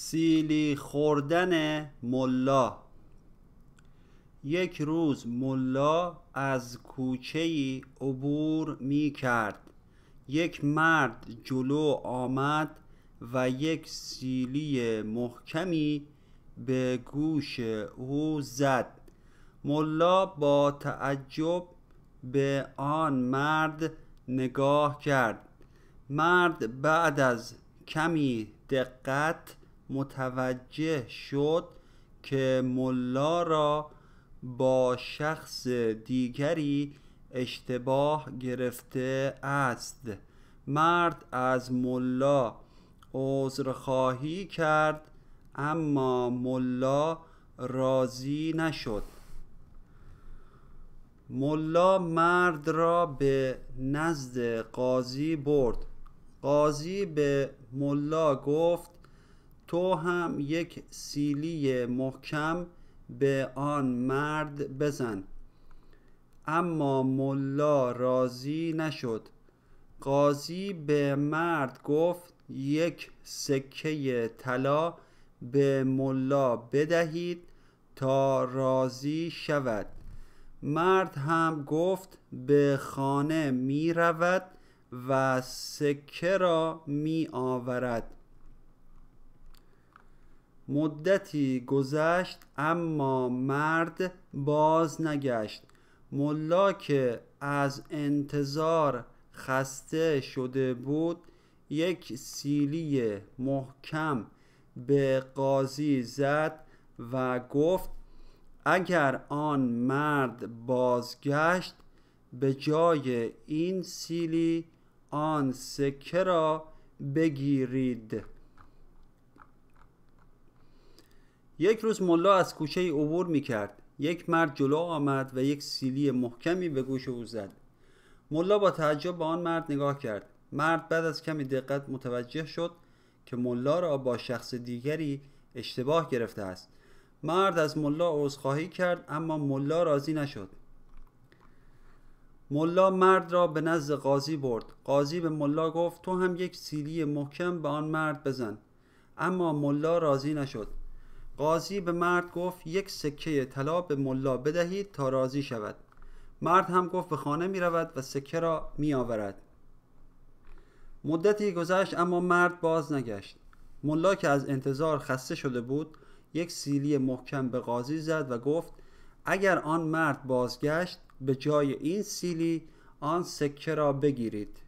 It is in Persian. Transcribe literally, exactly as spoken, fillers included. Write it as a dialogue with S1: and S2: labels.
S1: سیلی خوردن ملا. یک روز ملا از کوچه‌ای عبور می کرد. یک مرد جلو آمد و یک سیلی محکمی به گوش او زد. ملا با تعجب به آن مرد نگاه کرد. مرد بعد از کمی دقت متوجه شد که ملا را با شخص دیگری اشتباه گرفته است. مرد از ملا عذرخواهی کرد، اما ملا راضی نشد. ملا مرد را به نزد قاضی برد. قاضی به ملا گفت تو هم یک سیلی محکم به آن مرد بزن. اما ملا راضی نشد. قاضی به مرد گفت یک سکه طلا به ملا بدهید تا راضی شود. مرد هم گفت به خانه می رود و سکه را می آورد. مدتی گذشت اما مرد باز نگشت. ملا که از انتظار خسته شده بود یک سیلی محکم به قاضی زد و گفت اگر آن مرد بازگشت به جای این سیلی آن سکه را بگیرید. یک روز ملا از کوچه عبور می کرد. یک مرد جلو آمد و یک سیلی محکمی به گوش او زد. ملا با تعجب به آن مرد نگاه کرد. مرد بعد از کمی دقت متوجه شد که ملا را با شخص دیگری اشتباه گرفته است. مرد از ملا عذرخواهی کرد، اما ملا راضی نشد. ملا مرد را به نزد قاضی برد. قاضی به ملا گفت تو هم یک سیلی محکم به آن مرد بزن. اما ملا راضی نشد. قاضی به مرد گفت یک سکه طلا به ملا بدهید تا راضی شود. مرد هم گفت به خانه می رود و سکه را می آورد. مدتی گذشت اما مرد باز نگشت. ملا که از انتظار خسته شده بود یک سیلی محکم به قاضی زد و گفت اگر آن مرد بازگشت به جای این سیلی آن سکه را بگیرید.